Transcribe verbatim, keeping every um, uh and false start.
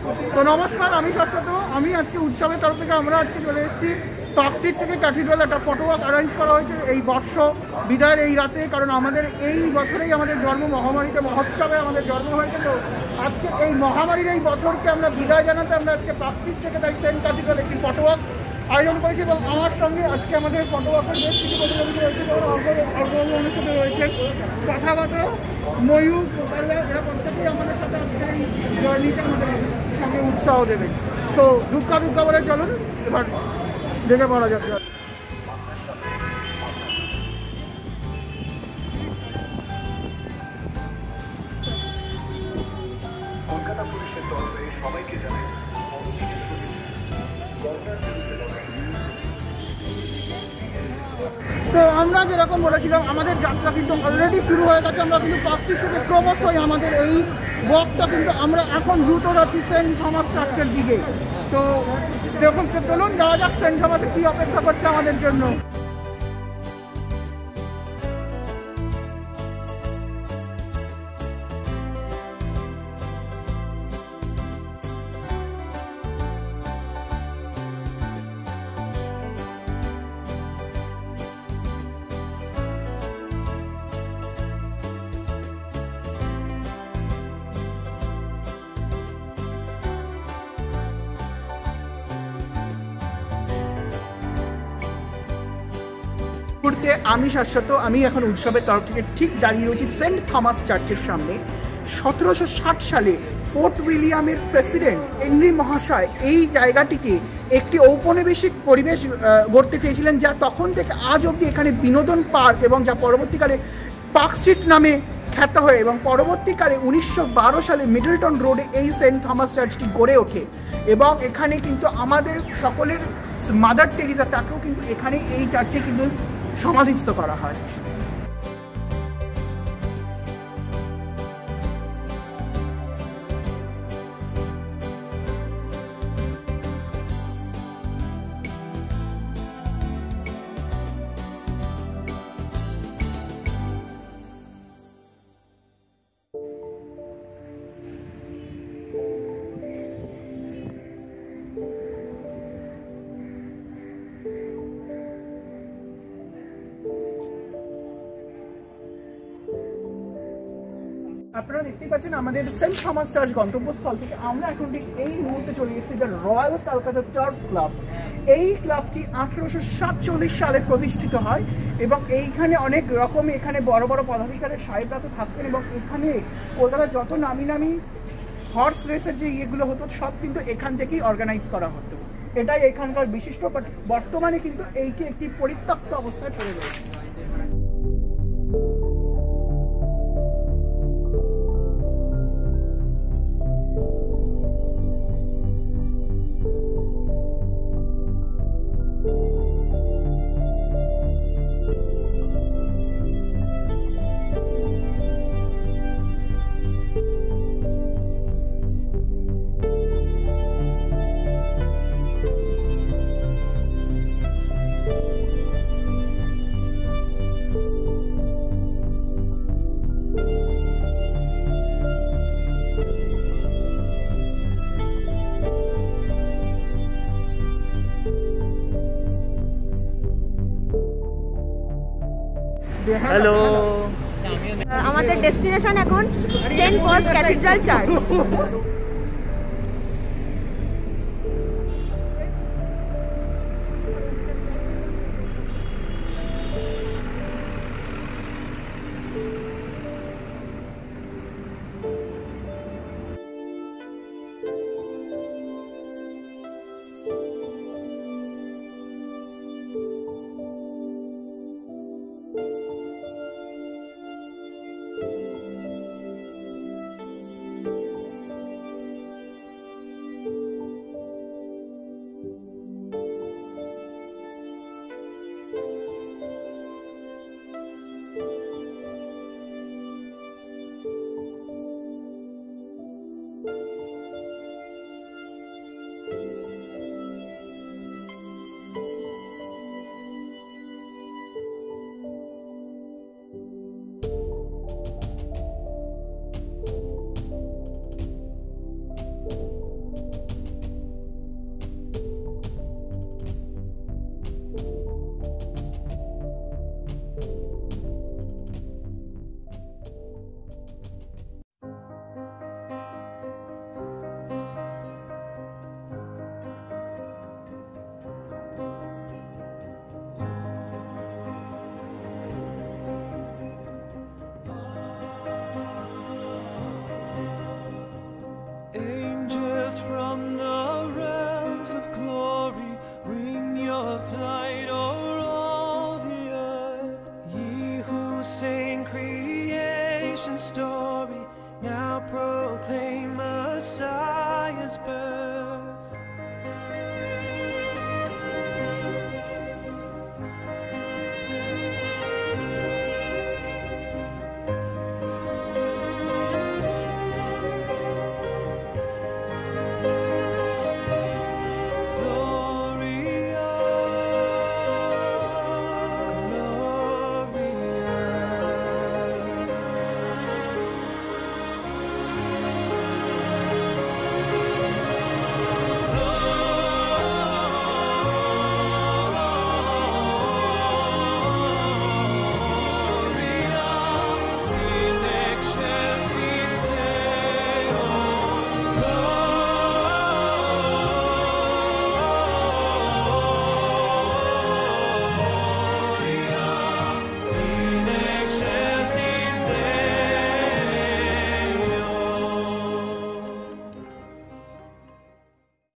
তো নমস্কার, আমি শাশ্বত। আমি আজকে উৎসবের তরফ থেকে আমরা আজকে চলে এসেছি পার্কস্ট্রিট থেকে ক্যাথিড্রাল একটা ফটোওয়াক অ্যারেঞ্জ করা হয়েছে এই বর্ষ বিদায়ের এই রাতে। কারণ আমাদের এই বছরেই আমাদের জন্ম, মহামারীতে মহোৎসবে আমাদের জন্ম হয়েছে। তো আজকে এই মহামারীর এই বছরকে আমরা বিদায় জানাতে আমরা আজকে পার্কস্ট্রিট থেকে তাই সেন্ট ক্যাথিড্রাল একটি ফটোওয়াক আয়োজন করেছি। এবং আমার সঙ্গে আজকে আমাদের ফটোওয়াকের বেশ কিছু প্রতিযোগী রয়েছে, অর্গনের সাথে রয়েছে কথাগত ময়ূর, এরা প্রত্যেকেই আমাদের সাথে আজকে এই জার্নিতে আমাদের সঙ্গে উৎসাহ দেবে। তো দুঃখা দুঃখা বলে চলুন এবার দেখে পড়া যাচ্ছে। কলকাতা পুলিশের তরফে সবাইকে জানাই তো আমরা যেরকম বলেছিলাম আমাদের যাত্রা কিন্তু অলরেডি শুরু হয়ে গেছে। আমরা কিন্তু পার্কস্ট্রিট থেকে ক্রমশই আমাদের এই ওয়াকটা কিন্তু আমরা এখন দ্রুত যাচ্ছি সেন্ট থমাস চার্চের দিকে। তো দেখুন, চলুন যাওয়া যাক সেন্ট থমাসে কী অপেক্ষা করছে আমাদের জন্য। আমি শাশ্বত, আমি এখন উৎসবের তরফ থেকে ঠিক দাঁড়িয়ে রয়েছি সেন্ট থমাস চার্চের সামনে। সতেরোশো ষাট সালে ফোর্ট উইলিয়ামের প্রেসিডেন্ট হেনরি মহাশয় এই জায়গাটিকে একটি ঔপনিবেশিক পরিবেশ গড়তে চেয়েছিলেন, যা তখন থেকে আজ অবধি এখানে বিনোদন পার্ক এবং যা পরবর্তীকালে পার্কস্ট্রিট নামে খ্যাত হয়। এবং পরবর্তীকালে উনিশশো বারো সালে মিডলটন রোডে এই সেন্ট থমাস চার্চটি গড়ে ওঠে। এবং এখানে কিন্তু আমাদের সকলের মাদার টেরিজা, তাকেও কিন্তু এখানে এই চার্চে কিন্তু সমাধিস্থ করা হয়। আপনারা দেখতেই পাচ্ছেন আমাদের সেন্ট থমাস চার্চ গন্তব্যস্থল থেকে আমরা এখন ঠিক এই মুহূর্তে চলে এসেছি the royal Kolkata turf club. এই ক্লাবটি আঠেরোশো সাতচল্লিশ সালে প্রতিষ্ঠিত হয় এবং এইখানে অনেক রকম এখানে বড় বড় পদাধিকারের সাহেবরা তো থাকতেন। এবং এখানে কলকাতার যত নামি নামি হর্স রেসের যে ইয়েগুলো হতো সব কিন্তু এখান থেকেই অর্গানাইজ করা হতো। এটাই এখানকার বিশিষ্ট। বর্তমানে কিন্তু এইটি একটি পরিত্যক্ত অবস্থায় পড়ে রয়েছে। হ্যালো, আমাদের ডেস্টিনেশন এখন সেন্ট পলস ক্যাথিড্রাল চার্চ।